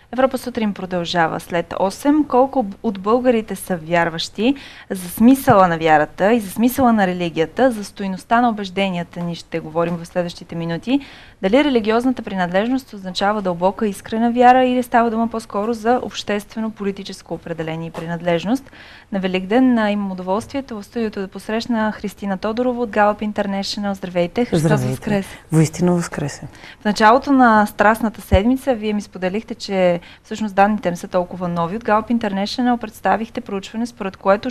Европа сутрин продължава след 8. Колко от българите са вярващи? За смисъла на вярата и за смисъла на религията, за стойността на убежденията ни ще говорим в следващите минути. Дали религиозната принадлежност означава дълбока искрена вяра или става дума по-скоро за обществено-политическо определение и принадлежност? На Великден имам удоволствието в студиото да посрещна Христина Тодорова от Gallup International. Здравейте! Христос възкресе! Воистина възкресе! В началото на Страстната седмица вие ми споделихте, че всъщност данните не са толкова нови. От Gallup International представихте проучване, според което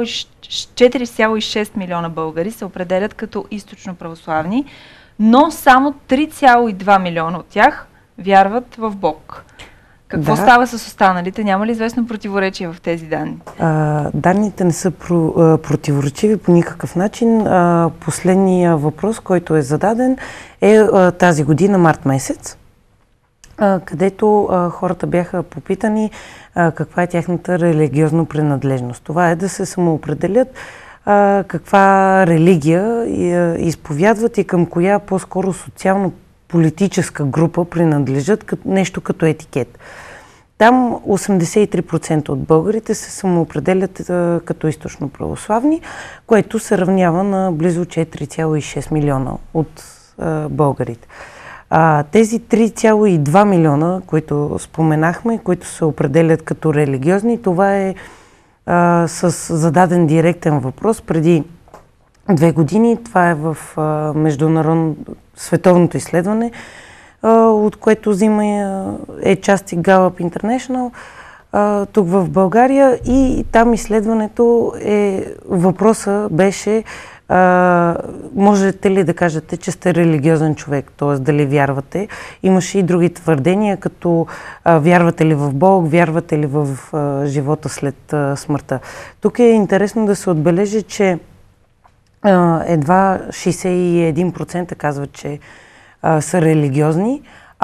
4,6 милиона българи се определят като източно православни, но само 3,2 милиона от тях вярват в Бог. Какво става с останалите? Няма ли известно противоречие в тези данни? Данните не са противоречиви по никакъв начин. Последният въпрос, който е зададен, е тази година, март месец, където хората бяха попитани каква е тяхната религиозна принадлежност. Това е да се самоопределят каква религия изповядват и към коя по-скоро социално-политическа група принадлежат, нещо като етикет. Там 83% от българите се самоопределят като източно православни, което се равнява на близо 4,6 милиона от българите. Тези 3,2 милиона, които споменахме, които се определят като религиозни, това е с зададен директен въпрос преди 2 години. Това е в световното изследване, от което взима е част и Gallup International тук в България, и там изследването въпроса беше можете ли да кажете, че сте религиозен човек, т.е. дали вярвате. Имаше и други твърдения, като вярвате ли в Бог, вярвате ли в живота след смъртта. Тук е интересно да се отбележи, че едва 61% казват, че са религиозни,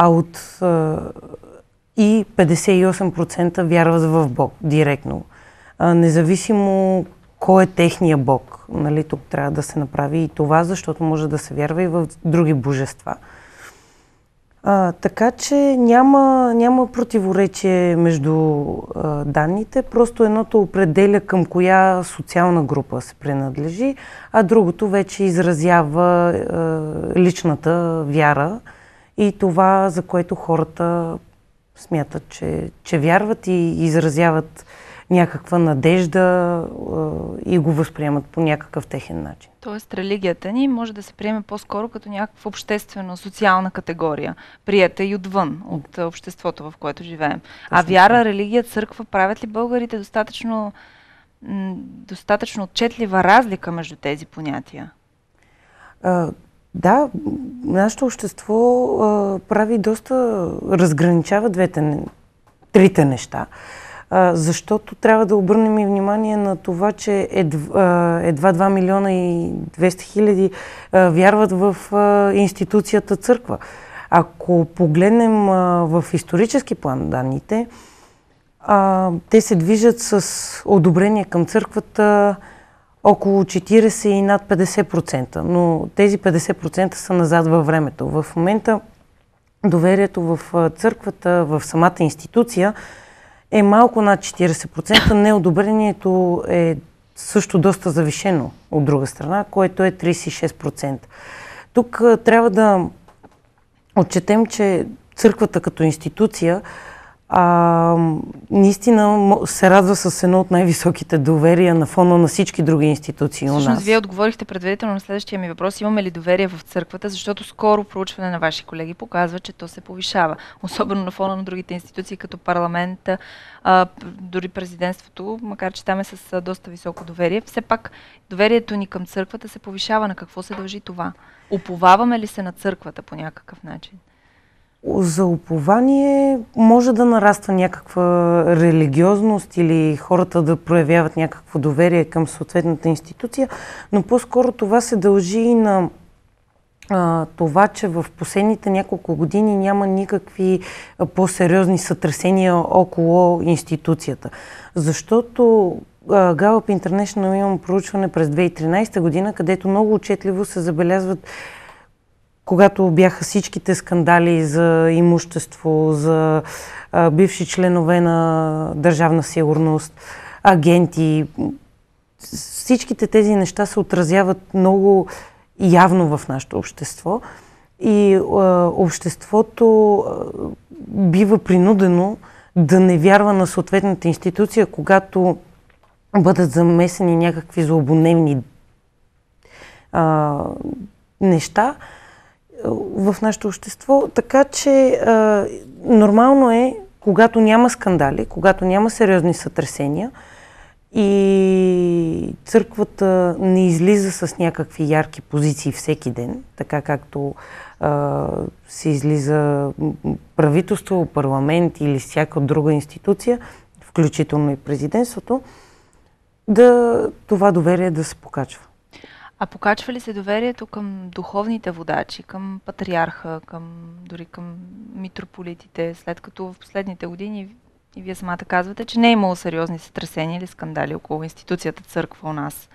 и 58% вярват в Бог директно. Независимо кой е техния Бог. Нали, тук трябва да се направи и това, защото може да се вярва и в други божества. Така че няма противоречие между данните, просто едното определя към коя социална група се принадлежи, а другото вече изразява личната вяра и това, за което хората смятат, че вярват и изразяват някаква надежда и го възприемат по някакъв техен начин. Тоест религията ни може да се приеме по-скоро като някаква обществено-социална категория, приета и отвън, от обществото, в което живеем. А вяра, религия, църква, правят ли българите достатъчно отчетлива разлика между тези понятия? Да, нашето общество разграничава трите неща. Защото трябва да обърнем и внимание на това, че едва 2 милиона и 200 хиляди вярват в институцията църква. Ако погледнем в исторически план данните, те се движат с одобрение към църквата около 40 и над 50%, но тези 50% са назад във времето. В момента доверието в църквата, в самата институция е малко над 40%, неодобрението е също доста завишено от друга страна, което е 36%. Тук трябва да отчетем, че църквата като институция наистина се радва с едно от най-високите доверия на фона на всички други институции у нас. Всъщност, вие отговорихте предварително на следващия ми въпрос. Имаме ли доверие в църквата? Защото скоро проучване на ваши колеги показва, че то се повишава. Особено на фона на другите институции, като парламента, дори президентството, макар че там е с доста високо доверие. Все пак доверието ни към църквата се повишава. На какво се дължи това? Уповаваме ли се на църквата по някакъв начин? За упование може да нараства някаква религиозност или хората да проявяват някакво доверие към съответната институция, но по-скоро това се дължи и на това, че в последните няколко години няма никакви по-сериозни сътресения около институцията. Защото Gallup International имам проучване през 2013 година, където много отчетливо се забелязват когато бяха всичките скандали за имущество, за бивши членове на Държавна сигурност, агенти, всичките тези неща се отразяват много явно в нашето общество и обществото бива принудено да не вярва на съответната институция, когато бъдат замесени някакви злободневни неща в нашето общество. Така че нормално е, когато няма скандали, когато няма сериозни сътресения и църквата не излиза с някакви ярки позиции всеки ден, така както се излиза правителство, парламент или всяка друга институция, включително и президентството, това доверие да се покачва. А покачва ли се доверието към духовните водачи, към патриарха, дори към митрополитите, след като в последните години, и вие самата казвате, че не е имало сериозни сътресения или скандали около институцията църква у нас?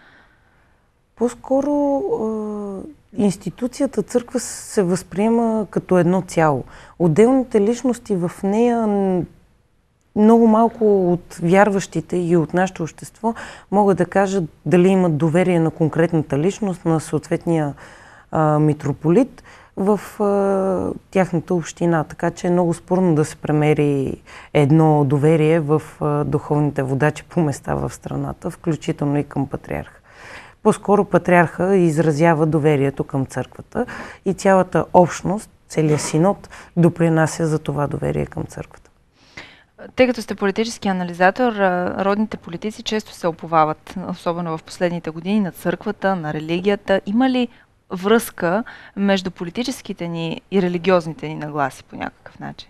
По-скоро институцията църква се възприема като едно цяло. Отделните личности в нея, много малко от вярващите и от нашето общество могат да кажат дали имат доверие на конкретната личност, на съответния митрополит в тяхната община. Така че е много спорно да се премери едно доверие в духовните водачи по места в страната, включително и към патриарха. По-скоро патриарха изразява доверието към църквата и цялата общност, целият синод допринася за това доверие към църквата. Тъй като сте политически анализатор, родните политици често се оповават, особено в последните години, на църквата, на религията. Има ли връзка между политическите ни и религиозните ни нагласи по някакъв начин?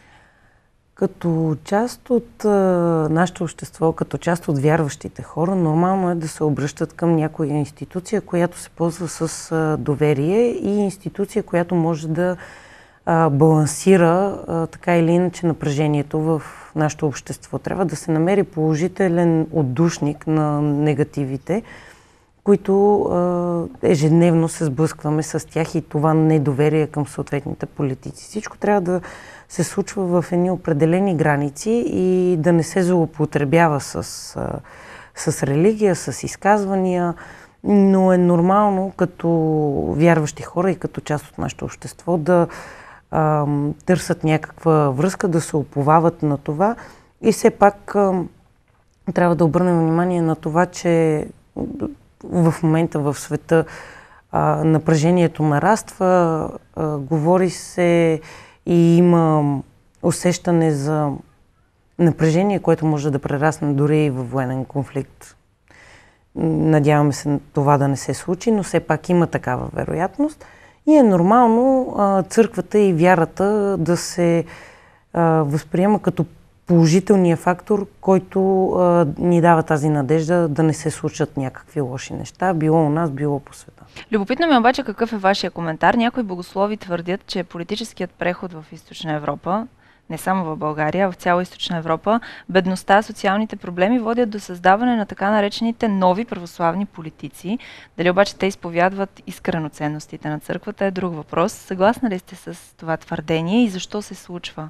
Като част от нашето общество, като част от вярващите хора, нормално е да се обръщат към някоя институция, която се ползва с доверие и институция, която може да балансира така или иначе напрежението в нашето общество. Трябва да се намери положителен отдушник на негативите, които ежедневно се сблъскваме с тях и това недоверие към съответните политици. Всичко трябва да се случва в едни определени граници и да не се злоупотребява с религия, с изказвания, но е нормално като вярващи хора и като част от нашето общество да търсят някаква връзка, да се уповават на това и все пак трябва да обърнем внимание на това, че в момента в света напрежението нараства, говори се и има усещане за напрежение, което може да прерасне дори и във военен конфликт. Надяваме се това да не се случи, но все пак има такава вероятност. И е нормално църквата и вярата да се възприема като положителния фактор, който ни дава тази надежда да не се случат някакви лоши неща, било у нас, било по света. Любопитно ми е обаче какъв е вашия коментар. Някои богослови твърдят, че политическият преход в Източна Европа, не само в България, а в цяла Източна Европа, бедността, социалните проблеми водят до създаване на така наречените нови православни политици. Дали обаче те изповядват искрено ценностите на църквата е друг въпрос. Съгласна ли сте с това твърдение и защо се случва?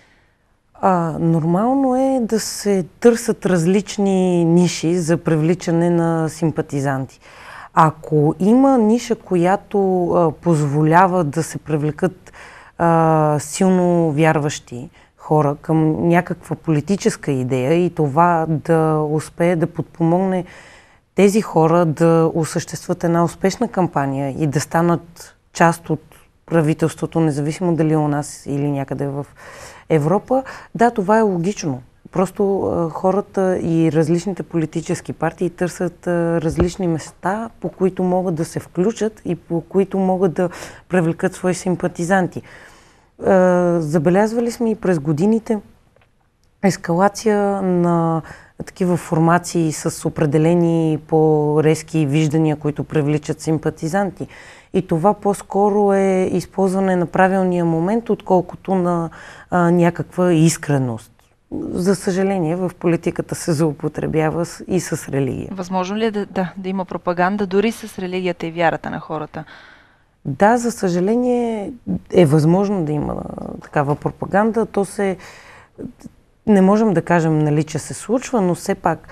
Нормално е да се търсят различни ниши за привличане на симпатизанти. Ако има ниша, която позволява да се привлекат силно вярващи хора към някаква политическа идея и това да успее да подпомогне тези хора да осъществят една успешна кампания и да станат част от правителството, независимо дали у нас или някъде в Европа, да, това е логично. Просто хората и различните политически партии търсят различни места, по които могат да се включат и по които могат да привлекат свои симпатизанти. Забелязвали сме и през годините ескалация на такива формации с определени по-резки виждания, които привличат симпатизанти. И това по-скоро е използване на правилния момент, отколкото на някаква искреност. За съжаление, в политиката се злоупотребява и с религия. Възможно ли е да има пропаганда дори с религията и вярата на хората? Да, за съжаление е възможно да има такава пропаганда. Не можем да кажем, нали, че се случва, но все пак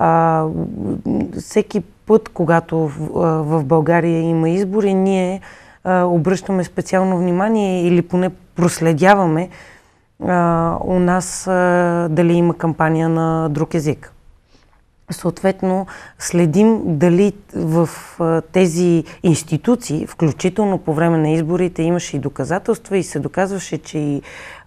всеки път, когато в България има избори, ние обръщаме специално внимание или поне проследяваме у нас дали има кампания на друг език. Съответно, следим дали в тези институции, включително по време на изборите, имаше и доказателства и се доказваше, че и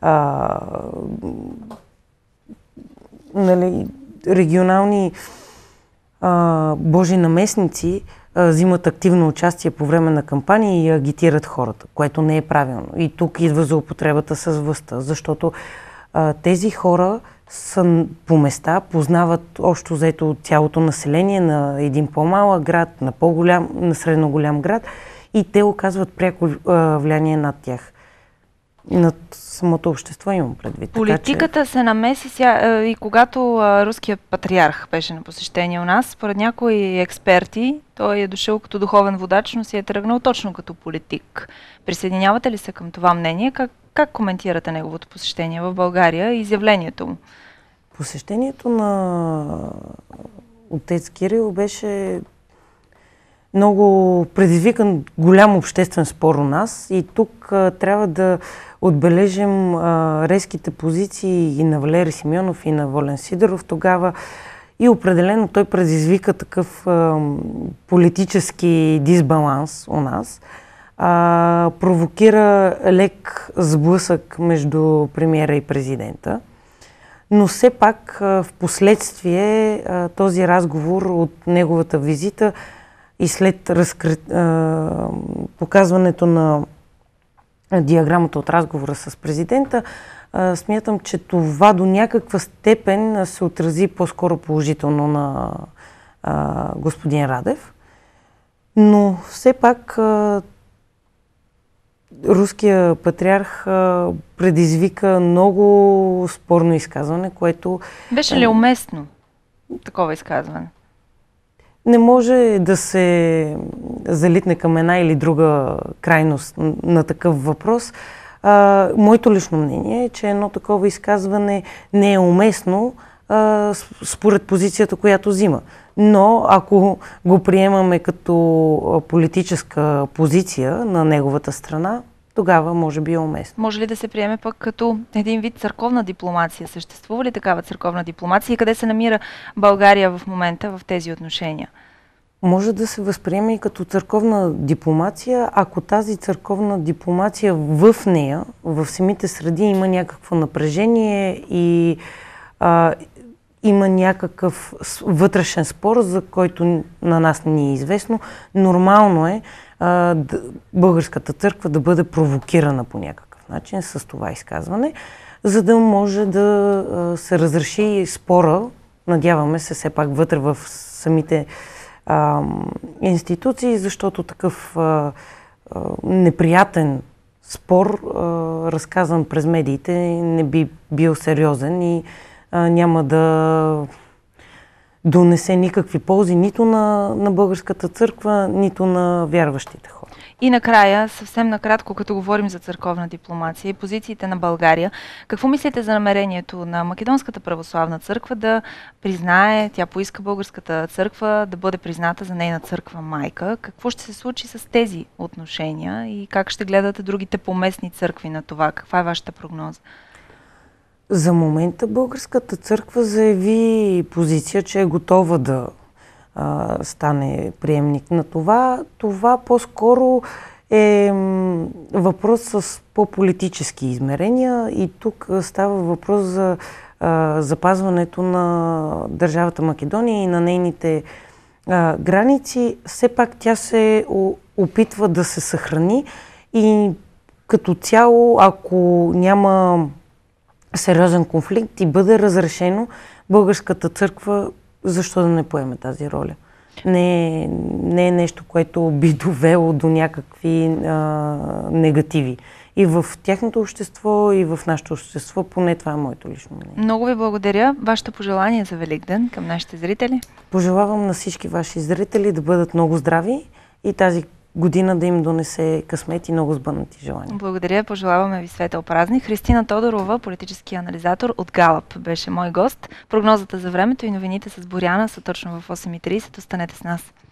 нали, регионални божи наместници взимат активно участие по време на кампания и агитират хората, което не е правилно. И тук идва злоупотребата с властта, защото тези хора са по места, познават общо взето цялото население на един по-малък град, на по-голям, на средно голям град и те оказват пряко влияние над тях. Над самото общество имам предвид. Политиката се намеси и когато руският патриарх беше на посещение у нас, според някои експерти, той е дошъл като духовен водач, но си е тръгнал точно като политик. Присъединявате ли се към това мнение? Как коментирате неговото посещение в България и изявлението му? Посещението на отец Кирил беше много предизвикан голям обществен спор у нас и тук трябва да отбележим резките позиции и на Валери Симеонов и на Волен Сидеров тогава и определено той предизвика такъв политически дисбаланс у нас. Провокира лек сблъсък между премиера и президента. Но все пак в последствие този разговор от неговата визита и след показването на диаграмата от разговора с президента, смятам, че това до някаква степен се отрази по-скоро положително на господин Радев. Но все пак руския патриарх предизвика много спорно изказване, което... Беше ли уместно такова изказване? Не може да се залитне към една или друга крайност на такъв въпрос. Моето лично мнение е, че едно такова изказване не е уместно според позицията, която взима. Но ако го приемаме като политическа позиция на неговата страна, тогава може би е уместно. Може ли да се приеме пък като един вид църковна дипломация? Съществува ли такава църковна дипломация и къде се намира България в момента в тези отношения? Може да се възприеме и като църковна дипломация, ако тази църковна дипломация в нея, в самите среди има някакво напрежение и има някакъв вътрешен спор, за който на нас не ни е известно. Нормално е българската църква да бъде провокирана по някакъв начин с това изказване, за да може да се разреши спора, надяваме се все пак вътре в самите институции, защото такъв неприятен спор, разказан през медиите, не би бил сериозен и няма да донесе никакви ползи нито на българската църква, нито на вярващите хора. И накрая, съвсем накратко, като говорим за църковна дипломация и позициите на България, какво мислите за намерението на Македонската православна църква да признае, тя поиска българската църква да бъде призната за нейна църква майка? Какво ще се случи с тези отношения и как ще гледате другите поместни църкви на това? Каква е вашата прогноза? За момента българската църква заяви позиция, че е готова да стане приемник на това. Това по-скоро е въпрос с по-политически измерения и тук става въпрос за запазването на държавата Македония и на нейните граници. Все пак тя се опитва да се съхрани и като цяло, ако няма сериозен конфликт и бъде разрешено, българската църква защо да не поеме тази роля? Не е нещо, което би довело до някакви негативи. И в тяхното общество, и в нашето общество, поне това е моето лично мнение. Много ви благодаря. Вашето пожелание за Великден към нашите зрители? Пожелавам на всички ваши зрители да бъдат много здрави и тази година да им донесе късмет и много сбъднати желания. Благодаря, пожелаваме ви светъл празник. Христина Тодорова, политически анализатор от Галап, беше мой гост. Прогнозата за времето и новините с Боряна са точно в 8:30. Останете с нас.